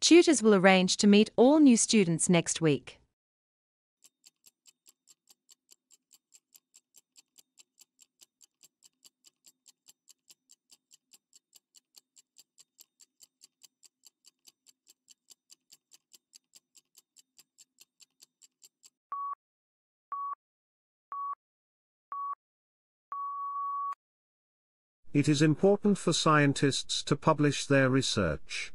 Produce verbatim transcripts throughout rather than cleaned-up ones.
Tutors will arrange to meet all new students next week. It is important for scientists to publish their research.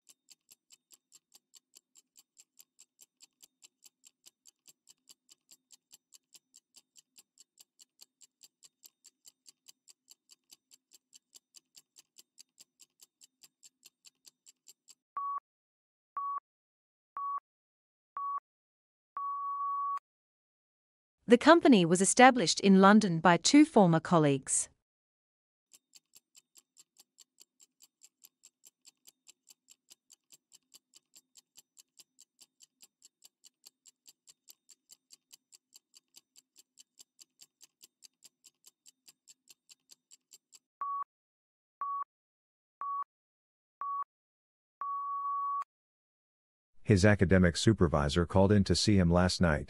The company was established in London by two former colleagues. His academic supervisor called in to see him last night.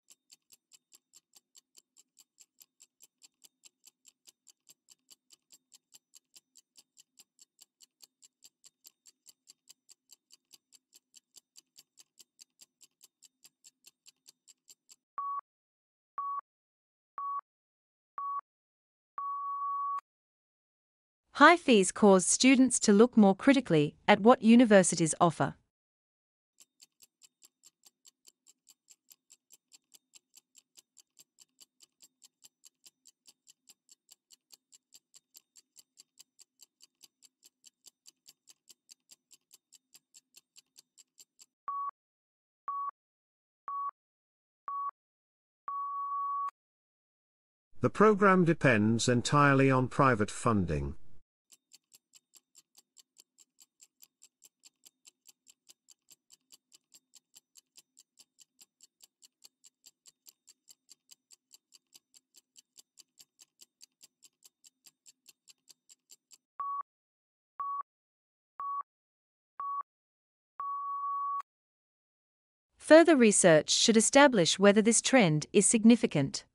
High fees cause students to look more critically at what universities offer. The program depends entirely on private funding. Further research should establish whether this trend is significant.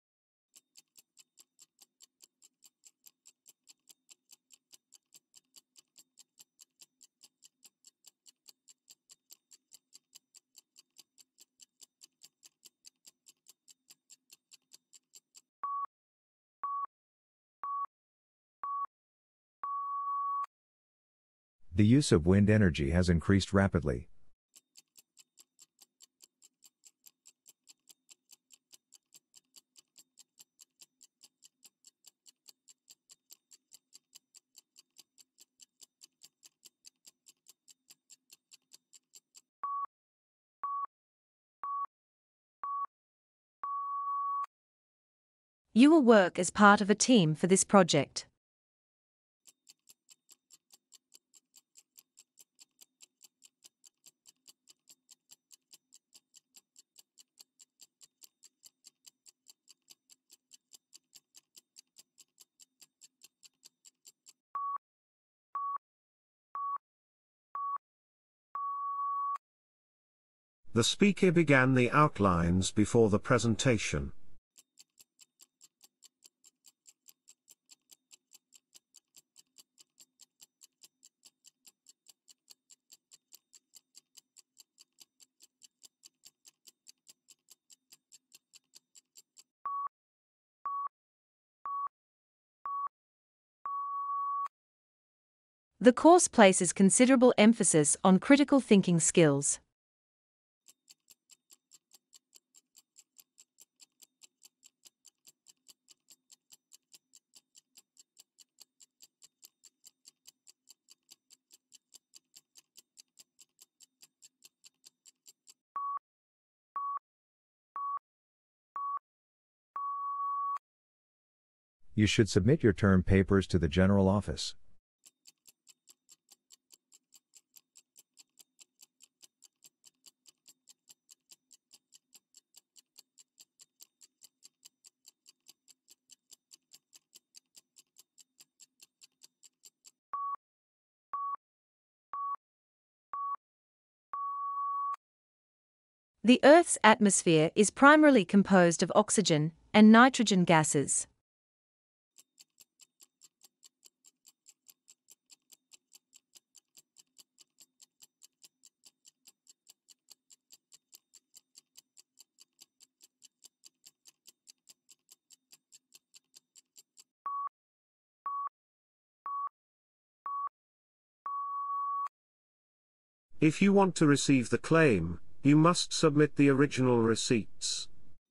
The use of wind energy has increased rapidly. You will work as part of a team for this project. The speaker began the outlines before the presentation. The course places considerable emphasis on critical thinking skills. You should submit your term papers to the General Office. The Earth's atmosphere is primarily composed of oxygen and nitrogen gases. If you want to receive the claim, you must submit the original receipts.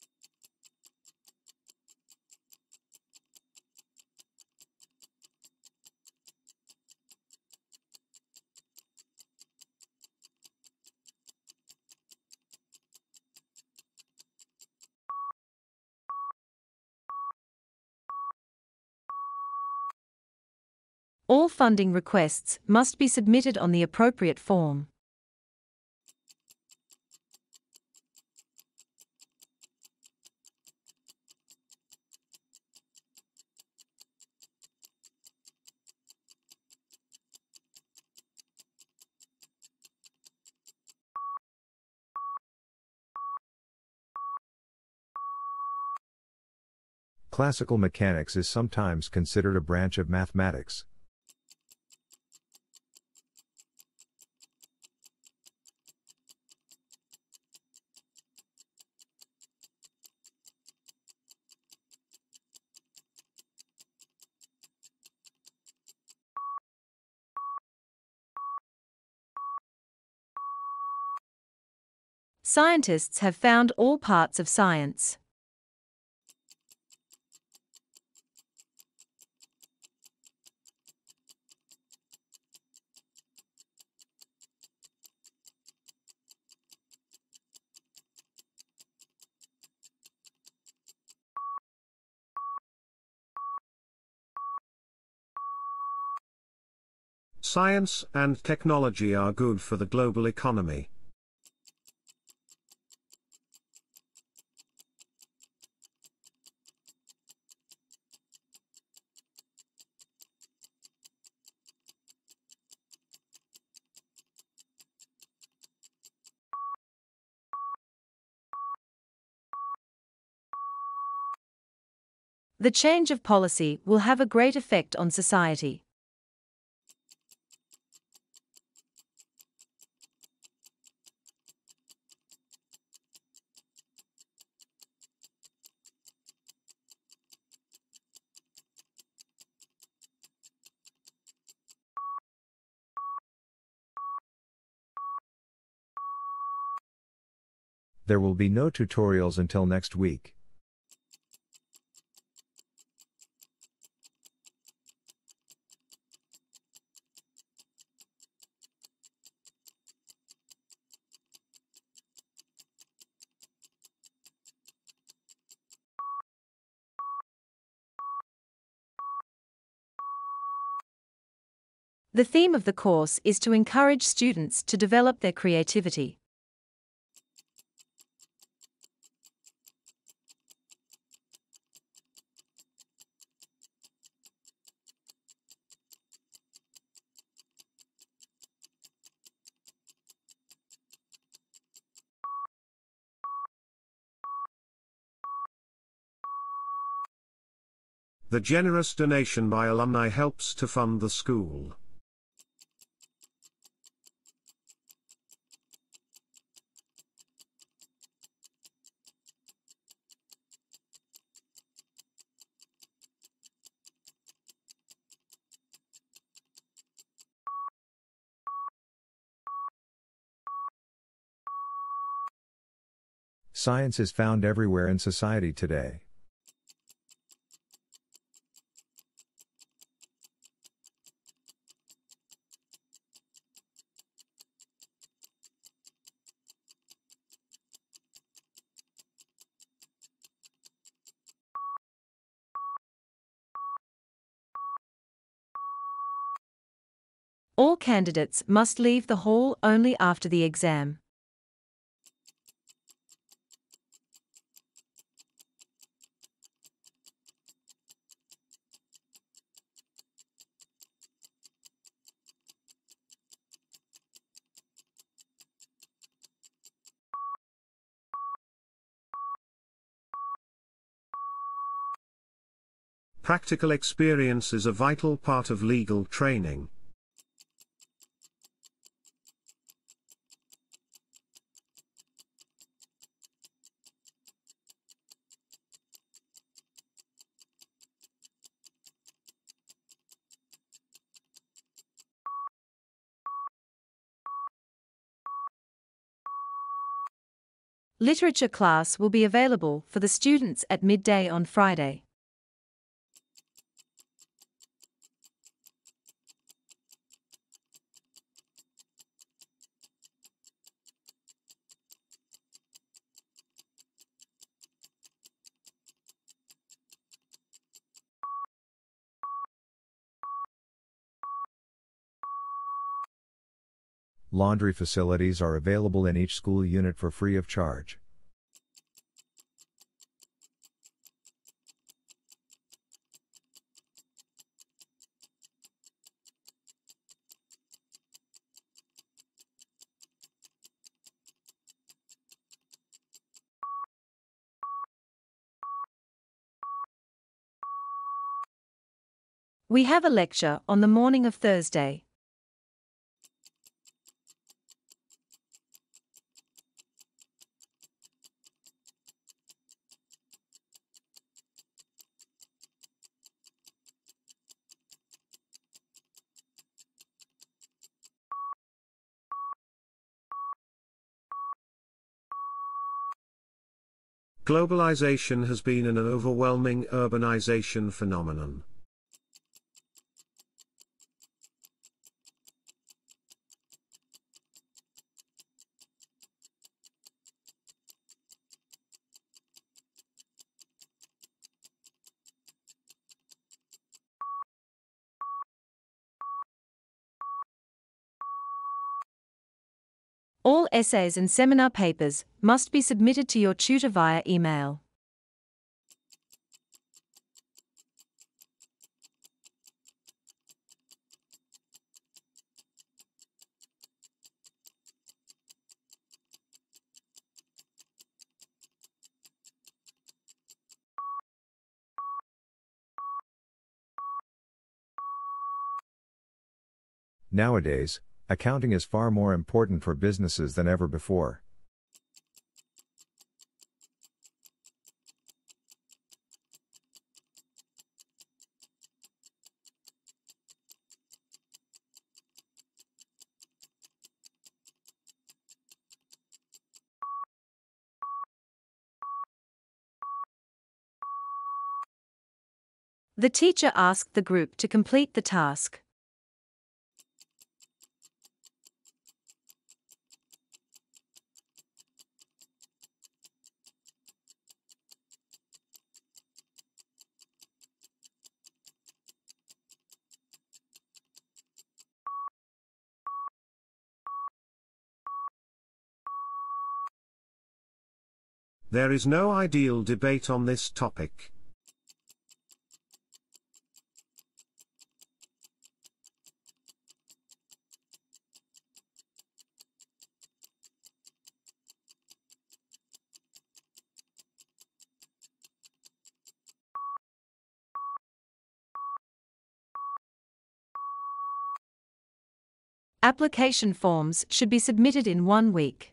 All funding requests must be submitted on the appropriate form. Classical mechanics is sometimes considered a branch of mathematics. Scientists have found all parts of science. Science and technology are good for the global economy. The change of policy will have a great effect on society. There will be no tutorials until next week. The theme of the course is to encourage students to develop their creativity. The generous donation by alumni helps to fund the school. Science is found everywhere in society today. All candidates must leave the hall only after the exam. Practical experience is a vital part of legal training. Literature class will be available for the students at midday on Friday. Laundry facilities are available in each school unit for free of charge. We have a lecture on the morning of Thursday. Globalization has been an overwhelming urbanization phenomenon. All essays and seminar papers must be submitted to your tutor via email. Nowadays, accounting is far more important for businesses than ever before. The teacher asked the group to complete the task. There is no ideal debate on this topic. Application forms should be submitted in one week.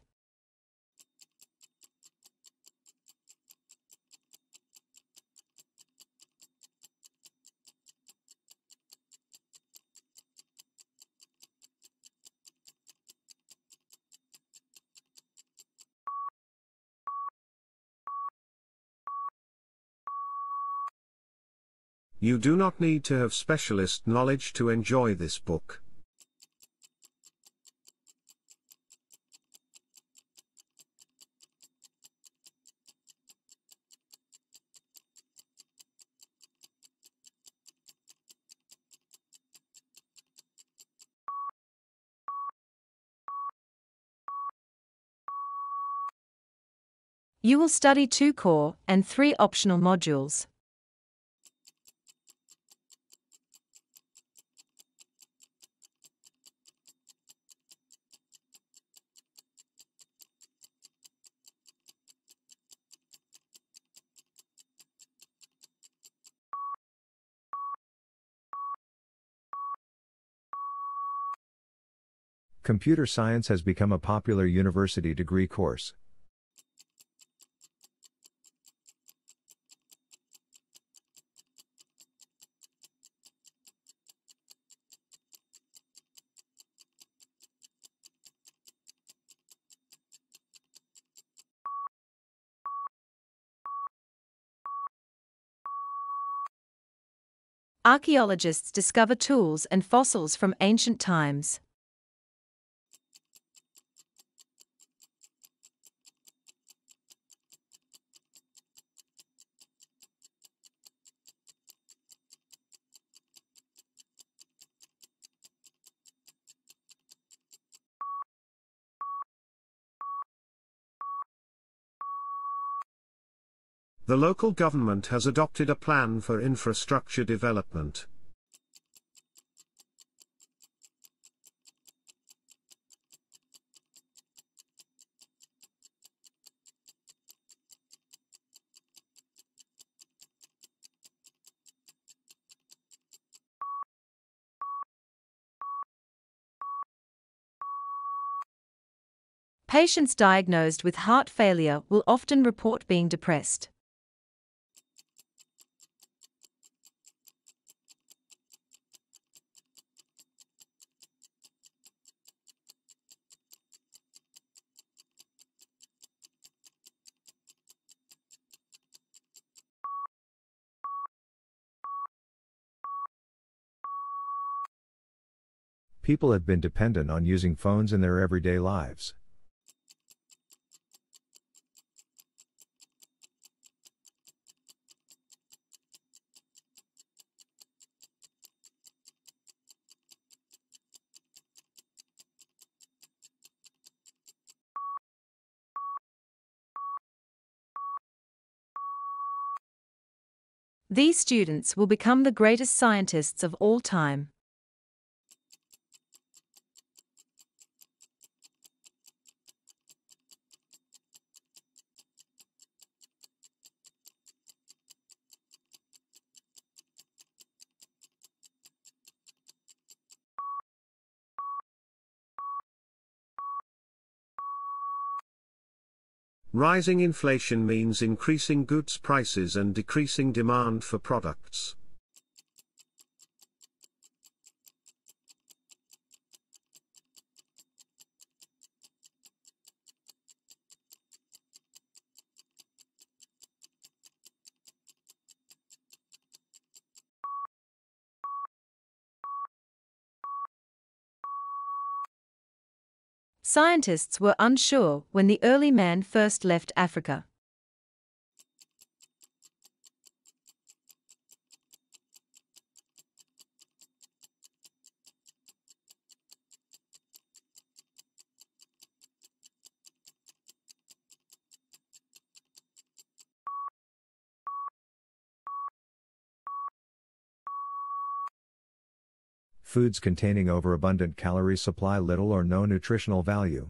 You do not need to have specialist knowledge to enjoy this book. You will study two core and three optional modules. Computer science has become a popular university degree course. Archaeologists discover tools and fossils from ancient times. The local government has adopted a plan for infrastructure development. Patients diagnosed with heart failure will often report being depressed. People have been dependent on using phones in their everyday lives. These students will become the greatest scientists of all time. Rising inflation means increasing goods prices and decreasing demand for products. Scientists were unsure when the early man first left Africa. Foods containing overabundant calories supply little or no nutritional value.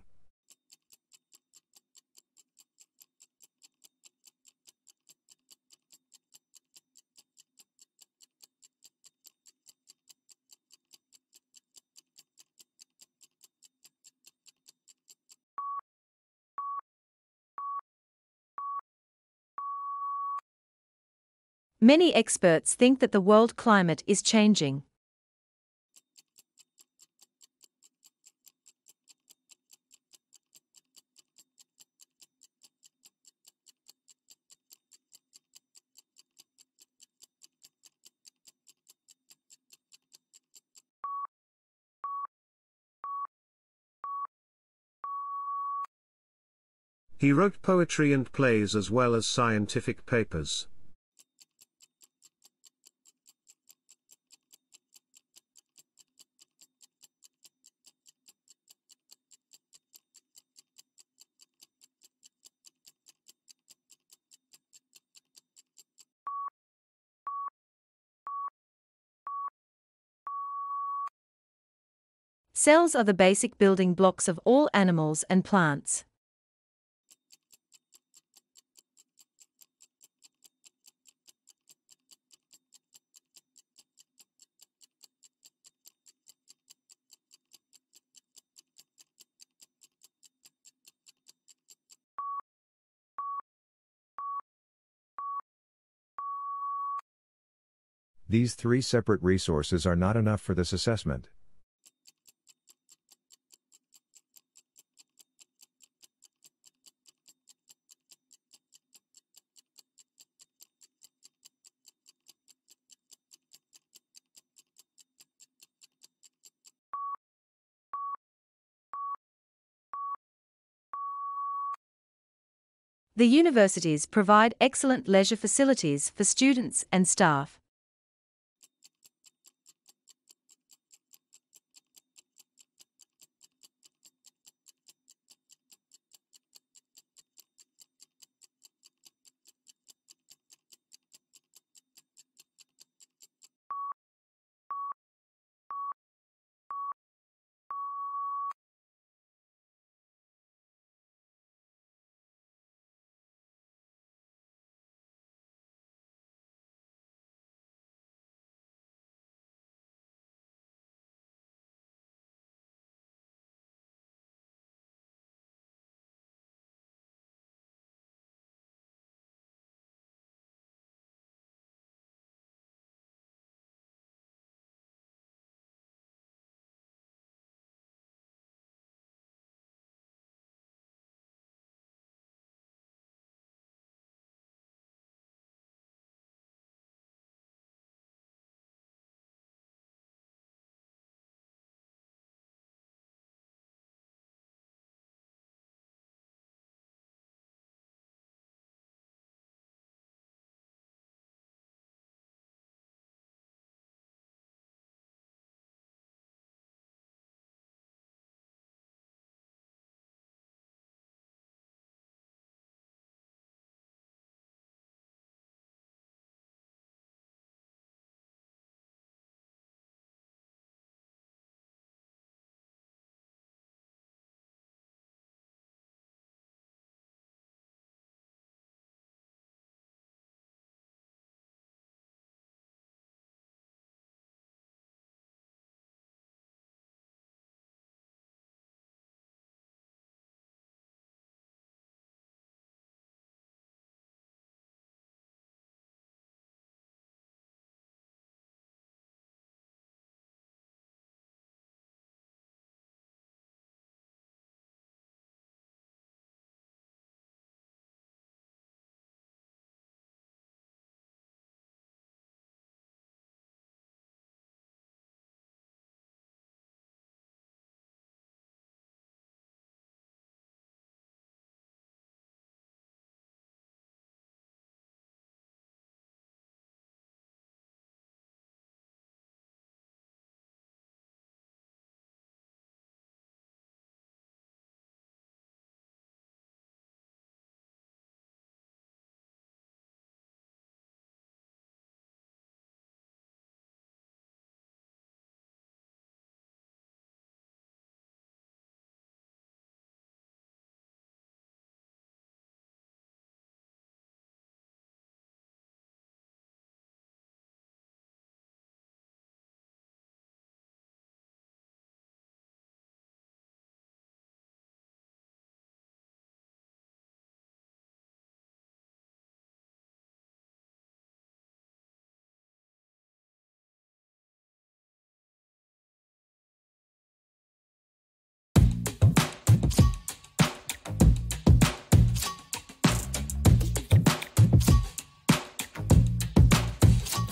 Many experts think that the world climate is changing. He wrote poetry and plays as well as scientific papers. Cells are the basic building blocks of all animals and plants. These three separate resources are not enough for this assessment. The universities provide excellent leisure facilities for students and staff.